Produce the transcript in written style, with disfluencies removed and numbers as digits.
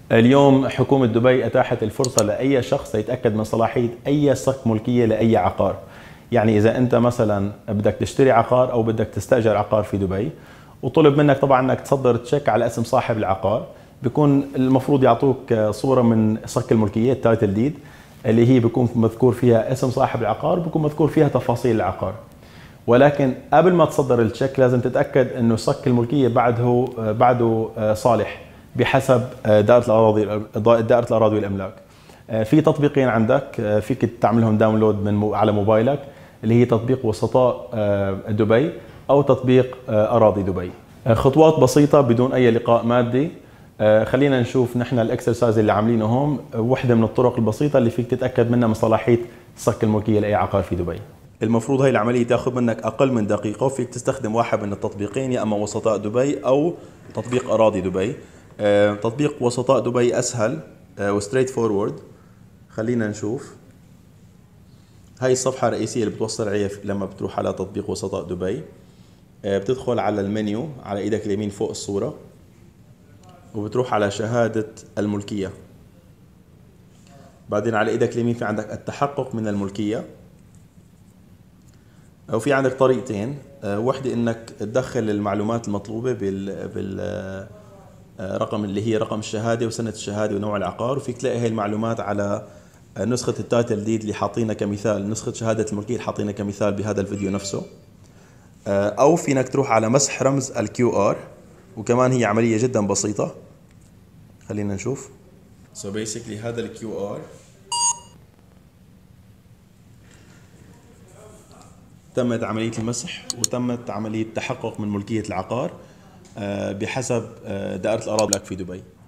اليوم حكومة دبي أتاحت الفرصة لأي شخص يتأكد من صلاحية أي صك ملكية لأي عقار. يعني إذا أنت مثلا بدك تشتري عقار أو بدك تستأجر عقار في دبي، وطلب منك طبعا أنك تصدر تشيك على اسم صاحب العقار، بيكون المفروض يعطوك صورة من صك الملكية التايتل ديد، اللي هي بيكون مذكور فيها اسم صاحب العقار، بيكون مذكور فيها تفاصيل العقار. ولكن قبل ما تصدر التشيك لازم تتأكد انه صك الملكية بعده صالح بحسب دائرة الأراضي والإملاك. في تطبيقين عندك فيك تعملهم داونلود على موبايلك، اللي هي تطبيق وسطاء دبي أو تطبيق أراضي دبي. خطوات بسيطة بدون أي لقاء مادي. خلينا نشوف نحن الاكسرسايز اللي عاملينه هون، وحدة من الطرق البسيطة اللي فيك تتأكد منها من صلاحية صك الملكية لأي عقار في دبي. المفروض هاي العملية تاخذ منك أقل من دقيقة، وفيك تستخدم واحد من التطبيقين، يا أما وسطاء دبي أو تطبيق أراضي دبي. تطبيق وسطاء دبي أسهل وستريت فورورد. خلينا نشوف. هاي الصفحة الرئيسية اللي بتوصل عليها لما بتروح على تطبيق وسطاء دبي. بتدخل على المنيو على إيدك اليمين فوق الصورة، وبتروح على شهادة الملكية. بعدين على إيدك اليمين في عندك التحقق من الملكية، وفي عندك طريقتين. واحدة انك تدخل المعلومات المطلوبة بالرقم اللي هي رقم الشهادة وسنة الشهادة ونوع العقار، وفيك تلاقي هاي المعلومات على نسخة التايتل ديد اللي حاطينها كمثال، نسخة شهادة الملكية اللي حاطينها كمثال بهذا الفيديو نفسه. او فينك تروح على مسح رمز الQR، وكمان هي عملية جدا بسيطة. خلينا نشوف. So basically هذا الQR تمت عملية المسح وتمت عملية تحقق من ملكية العقار بحسب دائرة الأراضي في دبي.